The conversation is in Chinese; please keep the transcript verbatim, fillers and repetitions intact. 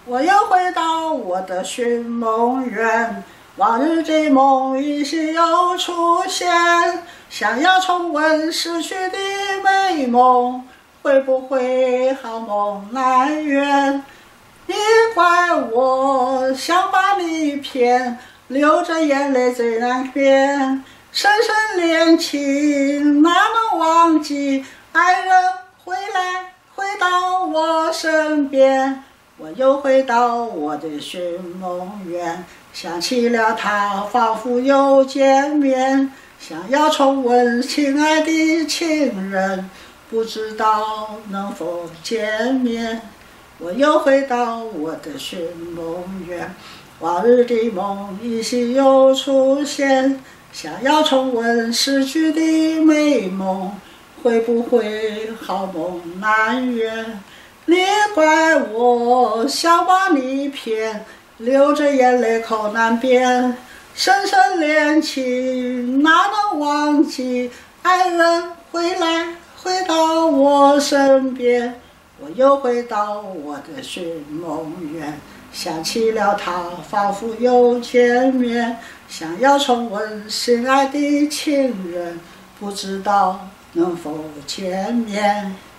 我又回到我的寻梦园，往日的梦依稀又出现，想要重温逝去的美梦，会不会好梦难圆？你怪我想把你骗，流着眼泪最难辨。深深恋情哪能忘记？爱人回来，回到我身边。我又回到我的寻梦园，想起了他，仿佛又见面。想要重温亲爱的情人，不知道能否见面。我又回到我的寻梦园，往日的梦依稀又出现，想要重温逝去的美梦，会不会好梦难圆？你怪我想把你骗，流着眼泪口难辩。深深恋情哪能忘记？爱人回来，回到我身边。我又回到我的寻梦园，想起了他，仿佛又见面。想要重温心爱的情人，不知道能否见面。